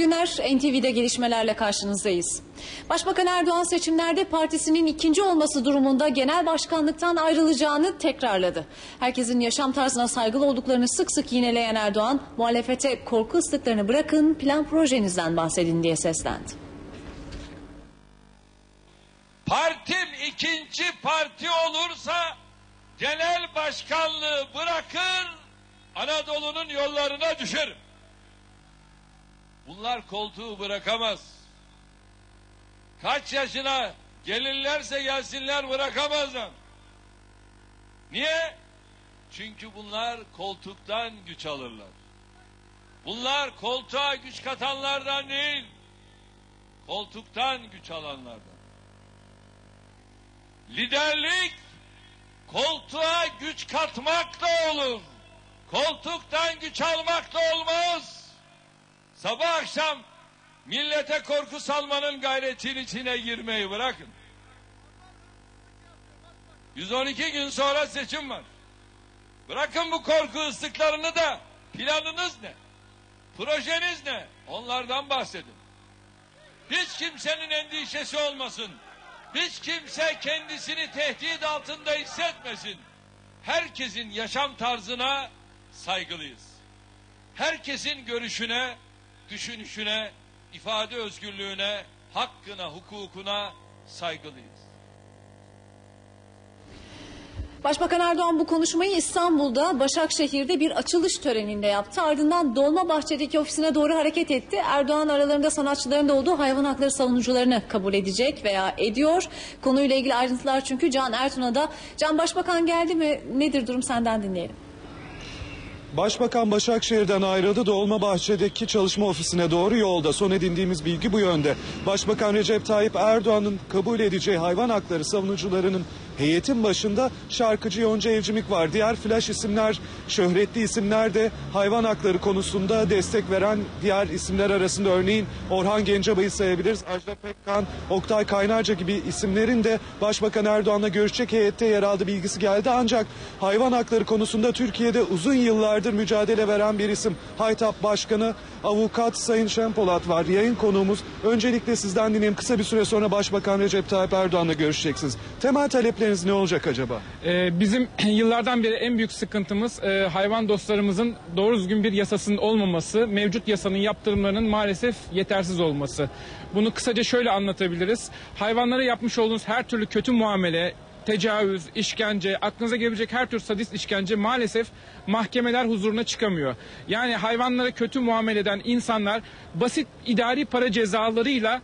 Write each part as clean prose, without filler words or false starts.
günler. NTV'de gelişmelerle karşınızdayız. Başbakan Erdoğan seçimlerde partisinin ikinci olması durumunda genel başkanlıktan ayrılacağını tekrarladı. Herkesin yaşam tarzına saygılı olduklarını sık sık yineleyen Erdoğan, muhalefete korku ıslıklarını bırakın, plan projenizden bahsedin diye seslendi. Partim ikinci parti olursa genel başkanlığı bırakır, Anadolu'nun yollarına düşerim. Bunlar koltuğu bırakamaz. Kaç yaşına gelirlerse gelsinler bırakamazlar. Niye? Çünkü bunlar koltuktan güç alırlar. Bunlar koltuğa güç katanlardan değil, koltuktan güç alanlardan. Liderlik koltuğa güç katmakla olur. Koltuktan güç almakla olmaz. Sabah akşam millete korku salmanın gayretinin içine girmeyi bırakın. 112 gün sonra seçim var. Bırakın bu korku ıslıklarını da, planınız ne? Projeniz ne? Onlardan bahsedin. Hiç kimsenin endişesi olmasın. Hiç kimse kendisini tehdit altında hissetmesin. Herkesin yaşam tarzına saygılıyız. Herkesin görüşüne, düşünüşüne, ifade özgürlüğüne, hakkına, hukukuna saygılıyız. Başbakan Erdoğan bu konuşmayı İstanbul'da Başakşehir'de bir açılış töreninde yaptı. Ardından Dolmabahçe'deki ofisine doğru hareket etti. Erdoğan aralarında sanatçıların da olduğu hayvan hakları savunucularını kabul edecek veya ediyor. Konuyla ilgili ayrıntılar çünkü Can Ertuna'da. Can, Başbakan geldi mi? Nedir durum, senden dinleyelim. Başbakan Başakşehir'den ayrıldı. Dolmabahçe'deki çalışma ofisine doğru yolda. Son edindiğimiz bilgi bu yönde. Başbakan Recep Tayyip Erdoğan'ın kabul edeceği hayvan hakları savunucularının heyetin başında şarkıcı Yonca Evcimik var. Diğer flash isimler, şöhretli isimler de hayvan hakları konusunda destek veren diğer isimler arasında örneğin Orhan Gencebay'ı sayabiliriz. Ajda Pekkan, Oktay Kaynarca gibi isimlerin de Başbakan Erdoğan'la görüşecek heyette yer aldığı bilgisi geldi. Ancak hayvan hakları konusunda Türkiye'de uzun yıllardır mücadele veren bir isim. Haytap Başkanı Avukat Sayın Şenpolat var. Yayın konuğumuz. Öncelikle sizden dinleyelim. Kısa bir süre sonra Başbakan Recep Tayyip Erdoğan'la görüşeceksiniz. Temel talepleriniz ne olacak acaba? Bizim yıllardan beri en büyük sıkıntımız hayvan dostlarımızın doğru düzgün bir yasasının olmaması, mevcut yasanın yaptırımlarının maalesef yetersiz olması. Bunu kısaca şöyle anlatabiliriz. Hayvanlara yapmış olduğunuz her türlü kötü muamele, tecavüz, işkence, aklınıza gelebilecek her tür sadist işkence maalesef mahkemeler huzuruna çıkamıyor. Yani hayvanlara kötü muamele eden insanlar basit idari para cezalarıyla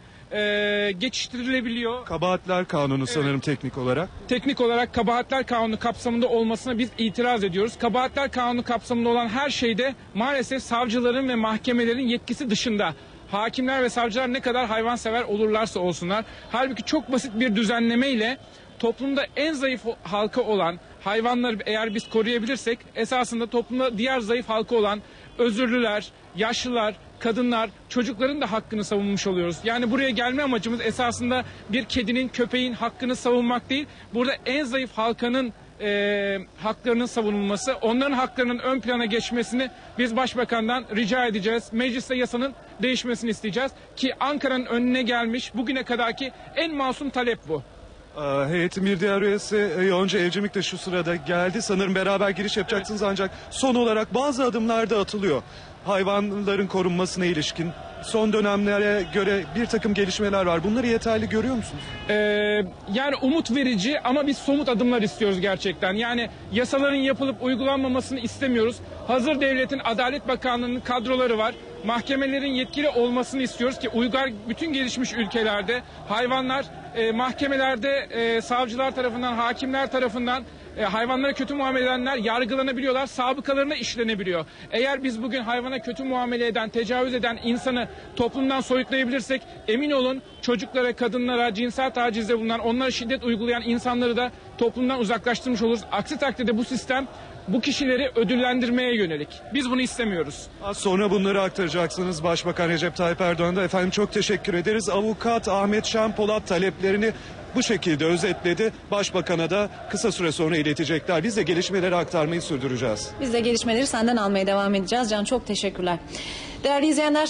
geçiştirilebiliyor. Kabahatler Kanunu sanırım teknik olarak. Teknik olarak Kabahatler Kanunu kapsamında olmasına biz itiraz ediyoruz. Kabahatler Kanunu kapsamında olan her şeyde maalesef savcıların ve mahkemelerin yetkisi dışında. Hakimler ve savcılar ne kadar hayvansever olurlarsa olsunlar. Halbuki çok basit bir düzenlemeyle toplumda en zayıf halka olan hayvanları eğer biz koruyabilirsek esasında toplumda diğer zayıf halka olan özürlüler, yaşlılar, kadınlar, çocukların da hakkını savunmuş oluyoruz. Yani buraya gelme amacımız esasında bir kedinin, köpeğin hakkını savunmak değil. Burada en zayıf halkanın haklarının savunulması, onların haklarının ön plana geçmesini biz Başbakan'dan rica edeceğiz. Mecliste yasanın değişmesini isteyeceğiz ki Ankara'nın önüne gelmiş bugüne kadarki en masum talep bu. Heyetin bir diğer üyesi Yonca Evcimik de şu sırada geldi. Sanırım beraber giriş yapacaksınız, evet. Ancak son olarak bazı adımlar da atılıyor. Hayvanların korunmasına ilişkin son dönemlere göre bir takım gelişmeler var. Bunları yeterli görüyor musunuz? Yani umut verici ama biz somut adımlar istiyoruz gerçekten. Yani yasaların yapılıp uygulanmamasını istemiyoruz. Hazır devletin Adalet Bakanlığı'nın kadroları var. Mahkemelerin yetkili olmasını istiyoruz ki uygar bütün gelişmiş ülkelerde hayvanlar mahkemelerde savcılar tarafından, hakimler tarafından hayvanlara kötü muamele edenler yargılanabiliyorlar, sabıkalarına işlenebiliyor. Eğer biz bugün hayvana kötü muamele eden, tecavüz eden insanı toplumdan soyutlayabilirsek emin olun çocuklara, kadınlara, cinsel tacizde bulunan, onlara şiddet uygulayan insanları da toplumdan uzaklaştırmış oluruz. Aksi takdirde bu sistem bu kişileri ödüllendirmeye yönelik. Biz bunu istemiyoruz. Az sonra bunları aktaracaksınız Başbakan Recep Tayyip Erdoğan'da. Efendim çok teşekkür ederiz. Avukat Ahmet Şenpolat taleplerini bu şekilde özetledi. Başbakan'a da kısa süre sonra iletecekler. Biz de gelişmeleri aktarmayı sürdüreceğiz. Biz de gelişmeleri senden almaya devam edeceğiz. Can, çok teşekkürler. Değerli izleyenler,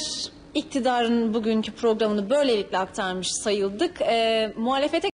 iktidarın bugünkü programını böylelikle aktarmış sayıldık. Muhalefete